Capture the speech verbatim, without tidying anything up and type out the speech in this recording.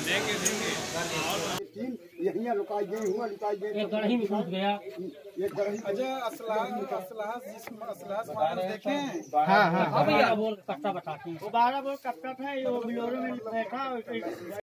देंगे देंगे यहीं लुकाई गई हुआ लुकाई गई एक गढ़ी में घुस गया। एक गढ़ी अजय असलाह असलाह जिस असलाह सामान देखे हाँ हाँ अब भैया बोल कट्टा बताते हैं। वो बारह बोल कट्टा था, ये बिलोरो में बैठा